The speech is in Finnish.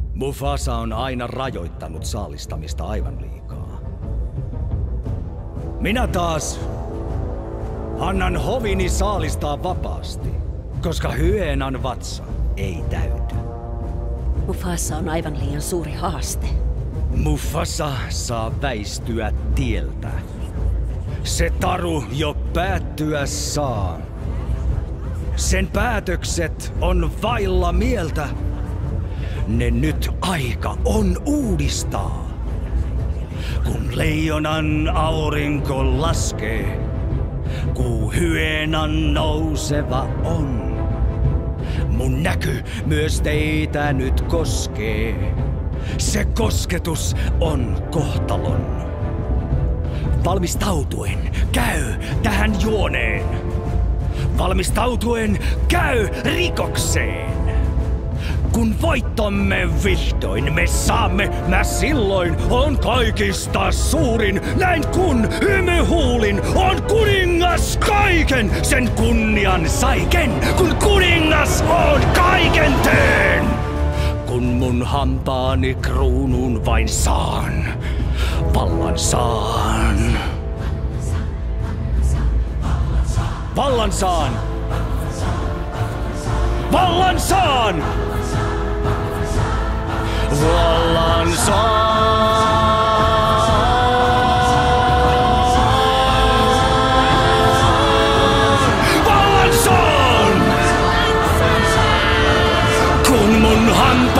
Mufasa on aina rajoittanut saalistamista aivan liikaa. Minä taas annan hovini saalistaa vapaasti, koska hyenan vatsa ei täyty. Mufasa on aivan liian suuri haaste. Mufasa saa väistyä tieltä. Se taru jo päättyä saa. Sen päätökset on vailla mieltä. Ne nyt aika on uudistaa. Kun leijonan aurinko laskee, kuu hyenan nouseva on. Mun näky myös teitä nyt koskee. Se kosketus on kohtalon. Valmistautuen käy tähän juoneen. Valmistautuen käy rikokseen. Kun voittomme vihdoin me saamme, mä silloin on kaikista suurin. Näin kun hymyhuulin on kuningas kaiken, sen kunnian saiken, kun kuningas on kaiken teen. Kun mun hampaani kruunun vain saan, vallan saan. Vallan saan! Vallan saan! Vallan saan! Vallan saan! Kun mun hampaani